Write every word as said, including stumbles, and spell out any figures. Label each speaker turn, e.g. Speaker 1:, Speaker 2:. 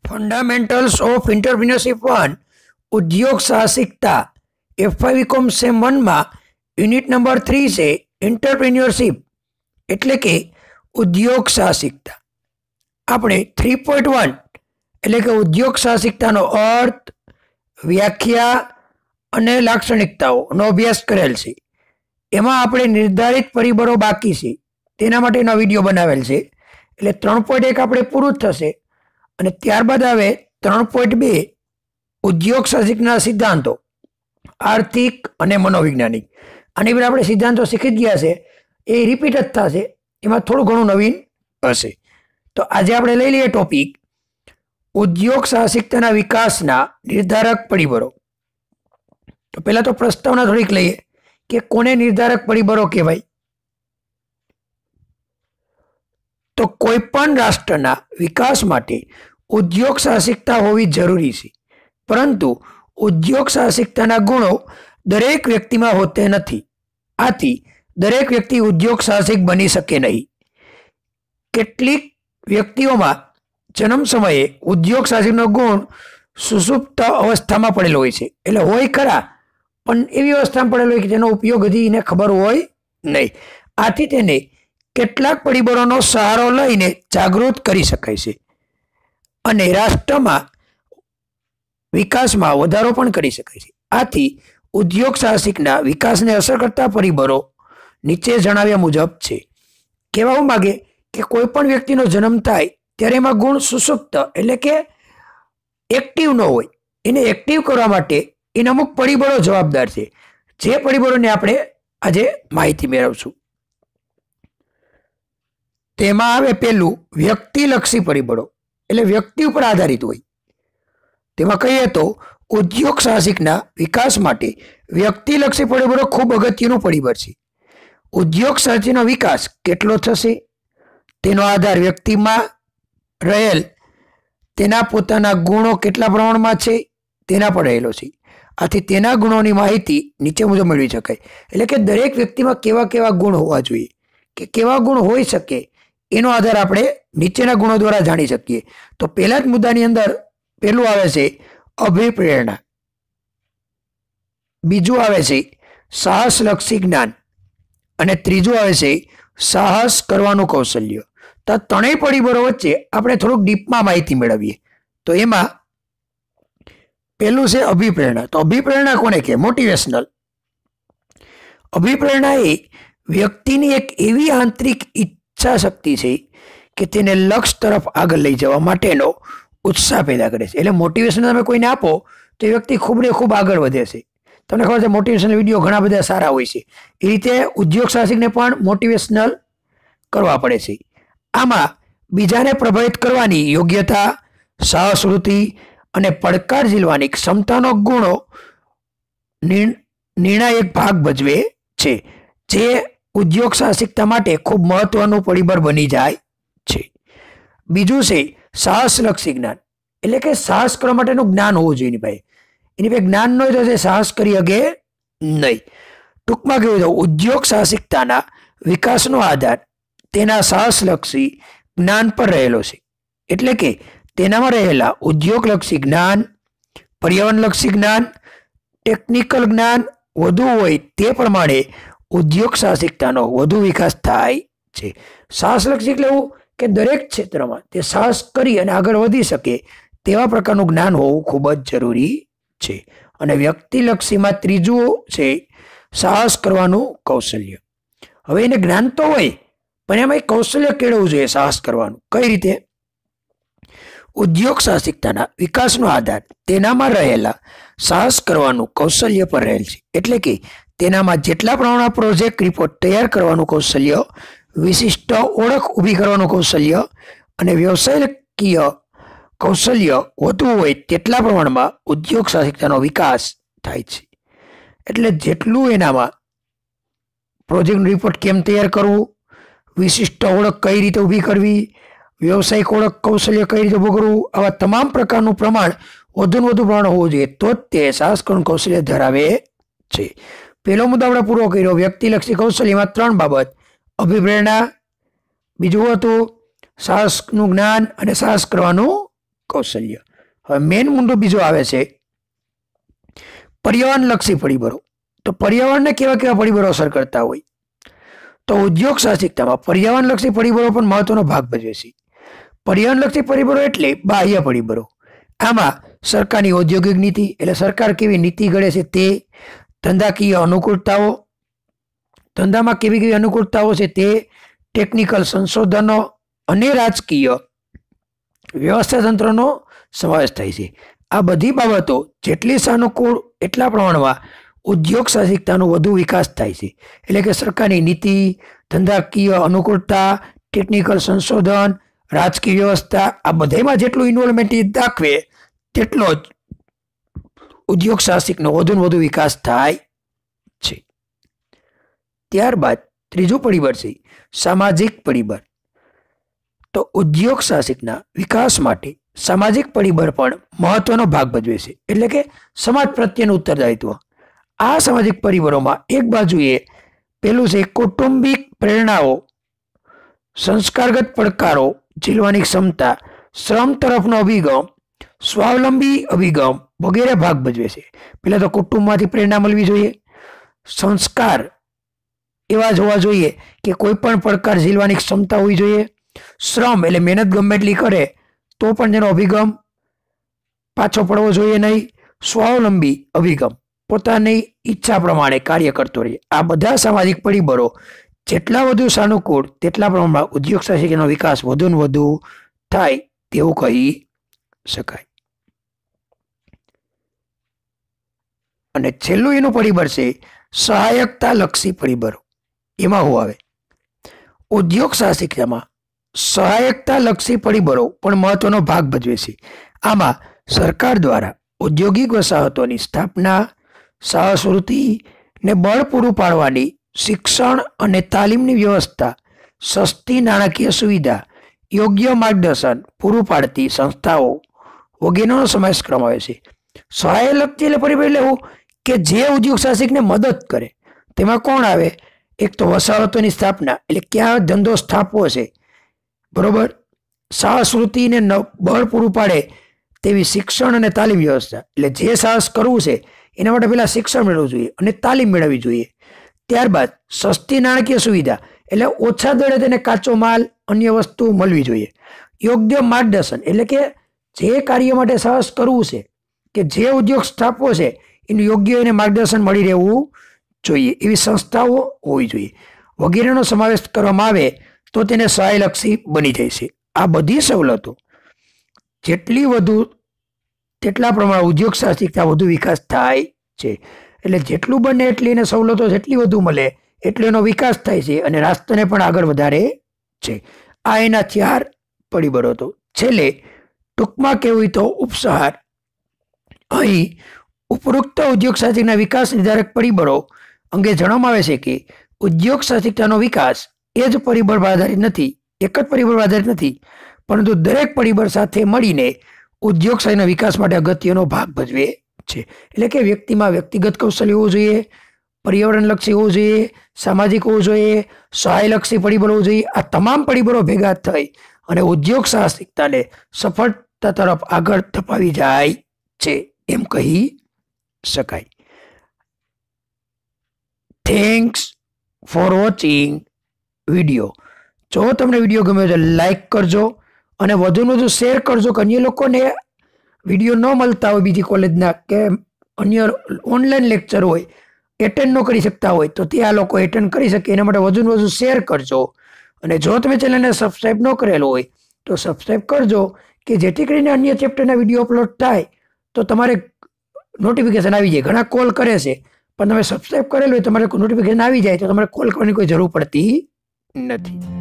Speaker 1: Fundamentals of entrepreneurship one उद्योग साहसिकता F five BCom sem one में यूनिट नंबर थ्री से एंटरप्रेन्योरशिप एटले के उद्योग साहसिकता આપણે थ्री पॉइंट वन એટલે કે ઉદ્યોગ સાહસિકતાનો અર્થ, વ્યાખ્યા અને લાક્ષણિકતાઓનો અભ્યાસ કરેલ છે. એમાં આપણે નિર્ધારિત પરિબળો બાકી છે તેના માટેનો વિડીયો બનાવેલ છે. એટલે ત્રણ પોઈન્ટ એક આપણે પૂરું થશે અને ત્યારબાદ આવે ત્રણ પોઈન્ટ બે ઉદ્યોગ સાહસિકના સિદ્ધાંતો આર્થિક અને મનોવૈજ્ઞાનિક. આની પર આપણે સિદ્ધાંતો શીખી જ ગયા છે, એ રિપીટ જ થશે, એમાં થોડું ઘણું નવીન હશે. તો આજે આપણે લઈ લઈએ ટોપિક ઉદ્યોગ સાહસિકતાના વિકાસના નિર્ધારક પરિબળો. તો પહેલા તો પ્રસ્તાવના થોડીક લઈએ કે કોને નિર્ધારક પરિબળો કહેવાય. તો કોઈ પણ રાષ્ટ્રના વિકાસ માટે ઉદ્યોગ સાહસિકતા હોવી જરૂરી છે, પરંતુ ઉદ્યોગ સાહસિકતાના ગુણો દરેક વ્યક્તિમાં હોતે નથી. આથી દરેક વ્યક્તિ ઉદ્યોગ સાહસિક બની શકે નહીં. કેટલીક વ્યક્તિઓમાં જન્મ સમયે ઉદ્યોગ સાહસિકનો ગુણ સુષુપ્ત અવસ્થામાં પડેલો હોય છે. એટલે હોય ખરા, પણ એવી અવસ્થામાં પડેલો હોય કે જેનો ઉપયોગ હજી એને ખબર હોય નહીં. આથી તેને કેટલાક પરિબળોનો સહારો લઈને જાગૃત કરી શકાય છે અને રાષ્ટ્રમાં વિકાસમાં વધારો પણ કરી શકાય છે. આથી ઉદ્યોગ સાહસિકના વિકાસને અસર કરતા પરિબળો નીચે જણાવ્યા મુજબ છે. કહેવા માંગે કે કોઈ પણ વ્યક્તિનો જન્મ થાય ત્યારે એમાં ગુણ સુષુપ્ત એટલે કે એક્ટિવ ન હોય. એને એક્ટિવ કરવા માટે એના અમુક પરિબળો જવાબદાર છે, જે પરિબળોને આપણે આજે માહિતી મેળવશું. તેમાં આવે પહેલું વ્યક્તિલક્ષી પરિબળો, એટલે વ્યક્તિ ઉપર આધારિત હોય. તેમાં કહીએ તો ઉદ્યોગ સાહસિકના વિકાસ માટે વ્યક્તિલક્ષી પરિબળો ખૂબ અગત્યનું પરિબળ છે. ઉદ્યોગ સાહસિકનો વિકાસ કેટલો થશે તેનો આધાર વ્યક્તિમાં રહેલ તેના પોતાના ગુણો કેટલા પ્રમાણમાં છે તેના પર રહેલો છે. આથી તેના ગુણોની માહિતી નીચે મુજબ મેળવી શકાય. એટલે કે દરેક વ્યક્તિમાં કેવા કેવા ગુણ હોવા જોઈએ કે કેવા ગુણ હોઈ શકે એનો આધાર આપણે નીચેના ગુણો દ્વારા જાણી શકીએ. તો પહેલા જ મુદ્દાની અંદર પહેલું આવે છે અભિપ્રેરણા, બીજું આવે છે સાહસલક્ષી જ્ઞાન અને ત્રીજું આવે છે સાહસ કરવાનું કૌશલ્ય. તો ત્રણેય પરિબળો વચ્ચે આપણે થોડુંક ડીપમાં માહિતી મેળવીએ. તો એમાં પહેલું છે અભિપ્રેરણા. તો અભિપ્રેરણા કોને કહે? મોટિવેશનલ. અભિપ્રેરણા એ વ્યક્તિની એક એવી આંતરિક ઈચ્છા શક્તિ છે કે તેને લક્ષ્ય તરફ આગળ લઈ જવા માટેનો ઉત્સાહ પેદા કરે છે. એટલે મોટિવેશન તમે કોઈને આપો તો એ વ્યક્તિ ખૂબ ને ખૂબ આગળ વધે છે. તમને ખબર છે મોટિવેશનલ વિડીયો ઘણા બધા સારા હોય છે. એ રીતે ઉદ્યોગ સાહસિકને પણ મોટિવેશનલ કરવા પડે છે. આમાં બીજાને પ્રભાવિત કરવાની યોગ્યતા, સાહસવૃત્તિ અને પડકાર ઝીલવાની ક્ષમતાનો ગુણો નિર્ણાયક ભાગ ભજવે છે, જે ઉદ્યોગ સાહસિકતા માટે ખૂબ મહત્વનું પરિબળ બની જાય છે. બીજું છે સાહસલક્ષી જ્ઞાન, એટલે કે સાહસ કરવા માટેનું જ્ઞાન હોવું જોઈએ એની પાસે. એની પાસે જ્ઞાન ન હોય તો તે સાહસ કરી શકે નહીં. ટૂંકમાં કહ્યું તો ઉદ્યોગ સાહસિકતાના વિકાસનો આધાર તેના સાહસલક્ષી જ્ઞાન પર રહેલો છે. એટલે કે તેનામાં રહેલા ઉદ્યોગલક્ષી જ્ઞાન, પર્યાવરણલક્ષી જ્ઞાન, ટેકનિકલ જ્ઞાન વધુ હોય તે પ્રમાણે ઉદ્યોગ સાહસિકતાનો વધુ વિકાસ થાય છે. સાહસલક્ષી એટલે એવું કે દરેક ક્ષેત્રમાં તે સાહસ કરી અને આગળ વધી શકે તેવા પ્રકારનું જ્ઞાન હોવું ખૂબ જ જરૂરી છે. અને વ્યક્તિલક્ષીમાં ત્રીજું છે સાહસ કરવાનું કૌશલ્ય. હવે એને જ્ઞાન તો હોય પણ એમાં કૌશલ્ય કેળવવું જોઈએ સાહસ કરવાનું. કઈ રીતે? ઉદ્યોગ સાહસિકતાના વિકાસનો આધાર તેનામાં રહેલા સાહસ કરવાનું કૌશલ્ય પર રહેલ છે. એટલે કે તેનામાં જેટલા પ્રમાણમાં પ્રોજેક્ટ રિપોર્ટ તૈયાર કરવાનું કૌશલ્ય, વિશિષ્ટ ઓળખ ઊભી કરવાનું કૌશલ્ય અને વ્યવસાયિકીય કૌશલ્ય વધુ હોય તેટલા પ્રમાણમાં ઉદ્યોગ સાહસિકતાનો વિકાસ થાય છે. એટલે જેટલું એનામાં પ્રોજેક્ટ રિપોર્ટ કેમ તૈયાર કરવું, વિશિષ્ટ ઓળખ કઈ રીતે ઊભી કરવી, વ્યવસાયિક ઓળખ કૌશલ્ય કઈ રીતે ઊભું કરવું, આવા તમામ પ્રકારનું પ્રમાણ વધુ વધુ પ્રમાણ હોવું જોઈએ તો જ તે સાહસ કરવાનું કૌશલ્ય ધરાવે છે. પહેલો મુદ્દો આપણે પૂરો કર્યો વ્યક્તિલક્ષી કૌશલ્યમાં ત્રણ બાબત: અભિપ્રેરણા, બીજું હતું સાહસનું જ્ઞાન અને સાહસ કરવાનું કૌશલ્ય. હવે મેન મુદ્દો બીજો આવે છે પર્યાવરણલક્ષી પરિબળો. તો પર્યાવરણને કેવા કેવા પરિબળો અસર કરતા હોય? તો ઉદ્યોગ સાહસિકતામાં પર્યાવરણલક્ષી પરિબળો પણ મહત્વનો ભાગ ભજવે છે. પર્યાવરણલક્ષી પરિબળો એટલે બાહ્ય પરિબળો. આમાં સરકારની ઔદ્યોગિક નીતિ એટલે સરકાર કેવી નીતિ ઘડે છે તે, ધંધાકીય અનુકૂળતાઓ, ધંધામાં કેવી કેવી અનુકૂળતાઓ છે તે, ટેકનિકલ સંશોધનો અને રાજકીય વ્યવસ્થા તંત્રનો સમાવેશ થાય છે. આ બધી બાબતો જેટલી સાનુકૂળ એટલા પ્રમાણમાં ઉદ્યોગ સાહસિકતાનો વધુ વિકાસ થાય છે. એટલે કે સરકારની નીતિ, ધંધાકીય અનુકૂળતા, ટેકનિકલ સંશોધન, રાજકીય વ્યવસ્થા, આ બધામાં જેટલું ઇન્વોલ્વમેન્ટ દાખવે તેટલો જ ઉદ્યોગ સાહસિકનો વધુ ને વધુ વિકાસ થાય છે. ત્યારબાદ ત્રીજું પરિબળ છે સામાજિક પરિબળ. તો ઉદ્યોગ સાહસિકના વિકાસ માટે સામાજિક પરિબળ પણ મહત્વનો ભાગ ભજવે છે. એટલે કે સમાજ પ્રત્યેનું ઉત્તરદાયિત્વ. આ સામાજિક પરિબળોમાં એક બાજુએ પેલું છે કૌટુંબિક પ્રેરણાઓ, સંસ્કારગત પડકારો ઝીલવાની ક્ષમતા, શ્રમ તરફનો અભિગમ, સ્વાવલંબી અભિગમ વગેરે ભાગ ભજવે છે. પેલા તો કુટુંબમાંથી પ્રેરણા મળવી જોઈએ, સંસ્કાર એવા જ હોવા જોઈએ કે કોઈ પણ પડકાર ઝીલવાની ક્ષમતા હોવી જોઈએ, શ્રમ એટલે મહેનત ગમે એટલી કરે તો પણ તેનો અભિગમ પાછો પડવો જોઈએ નહીં, સ્વાવલંબી અભિગમ પોતાની ઈચ્છા પ્રમાણે કાર્ય કરતો રહે. આ બધા સામાજિક પરિબળો જેટલા વધુ સાનુકૂળ તેટલા પ્રમાણમાં ઉદ્યોગ સાહસિકતાનો વિકાસ વધુ ને વધુ થાય તેવું કહી શકાય. અને છેલ્લું એનું પરિબળ છે સહાયકતા લક્ષી પરિબળો. એમાં શું આવે? ઉદ્યોગ સાહસિકતામાં સહાયકતા લક્ષી પરિબળો પણ મહત્વનો ભાગ ભજવે છે. આમાં સરકાર દ્વારા ઔદ્યોગિક વસાહતોની સ્થાપના, સાહસવૃત્તિ ને બળ પૂરું પાડવાની શિક્ષણ અને તાલીમની વ્યવસ્થા, સસ્તી નાણાકીય સુવિધા, યોગ્ય માર્ગદર્શન પૂરું પાડતી સંસ્થાઓ વગેરેનો સમાવેશ કરવામાં આવે છે. સહાય લક્ષી એટલે પરિબળ એટલે એવું કે જે ઉદ્યોગ સાહસિકને મદદ કરે. તેમાં કોણ આવે? એક તો વસાહતોની સ્થાપના એટલે ક્યાં ધંધો સ્થાપવો છે, બરોબર, સાહસવૃત્તિને બળ પૂરું પાડે તેવી શિક્ષણ અને તાલીમ વ્યવસ્થા એટલે જે સાહસ કરવું છે એના માટે પહેલા શિક્ષણ મેળવવું જોઈએ અને તાલીમ મેળવવી જોઈએ. ત્યારબાદ સસ્તી નાણાકીય સુવિધા એટલે ઓછા દરે તેને કાચો માલ, અન્ય વસ્તુ મળવી જોઈએ. યોગ્ય માર્ગદર્શન એટલે કે જે કાર્ય માટે સાહસ કરવું છે કે જે ઉદ્યોગ સ્થાપવો છે એનું યોગ્ય એને માર્ગદર્શન મળી રહેવું જોઈએ, એવી સંસ્થાઓ હોવી જોઈએ વગેરેનો સમાવેશ કરવામાં આવે તો તેને સહાયલક્ષી બની જાય છે. આ બધી સવલતો જેટલી વધુ તેટલા પ્રમાણે ઉદ્યોગ સાહસિકતા વધુ વિકાસ થાય છે. એટલે જેટલું બને એટલી એને સવલતો જેટલી વધુ મળે એટલો એનો વિકાસ થાય છે અને રાષ્ટ્રને પણ આગળ વધારે છે. આ એના ચાર પરિબળો હતો. છેલ્લે ટૂંકમાં કહેવું તો ઉપસંહાર. અહીં ઉપરોક્ત ઉદ્યોગ સાહસિકના વિકાસ નિર્ધારક પરિબળો અંગે જણાવવામાં આવે છે કે ઉદ્યોગ સાહસિકતાનો વિકાસ એ જ પરિબળ આધારિત નથી, એક જ પરિબળ આધારિત નથી, પરંતુ દરેક પરિબળ સાથે મળીને ઉદ્યોગ સાહસિકના વિકાસ માટે અગત્યનો ભાગ ભજવે છે. એટલે કે વ્યક્તિમાં વ્યક્તિગત કૌશલ્ય હોવું જોઈએ, પર્યાવરણલક્ષી હોવું જોઈએ, સામાજિક હોવું જોઈએ, સહાયલક્ષી પરિબળ હોવું જોઈએ. આ તમામ પરિબળો ભેગા થઈ અને ઉદ્યોગ સાહસિકતાને સફળતા તરફ આગળ ધપાવી જાય છે એમ કહી શકાય. Thanks for watching video. જો તમને વિડીયો ગમ્યો તો લાઈક કરજો અને વધુને વધુ શેર કરજો કે અન્ય લોકોને વિડીયો ન મળતા હોય બીજી કોલેજના કે અન્ય ઓનલાઈન લેક્ચર હોય એટેન્ડ ન કરી શકતા હોય તો તે આ લોકો એટેન્ડ કરી શકે એના માટે વધુને વધુ શેર કરજો. અને જો તમે ચેનલને સબસ્ક્રાઈબ ન કરેલો હોય તો સબસ્ક્રાઈબ કરજો કે જેથી કરીને અન્ય ચેપ્ટરના વિડીયો અપલોડ થાય તો તમારે નોટિફિકેશન આવી જાય. ઘણા કોલ કરે છે પણ તમે સબસ્ક્રાઈબ કરેલું હોય તમારે નોટિફિકેશન આવી જાય તો તમારે કોલ કરવાની કોઈ જરૂર પડતી નથી.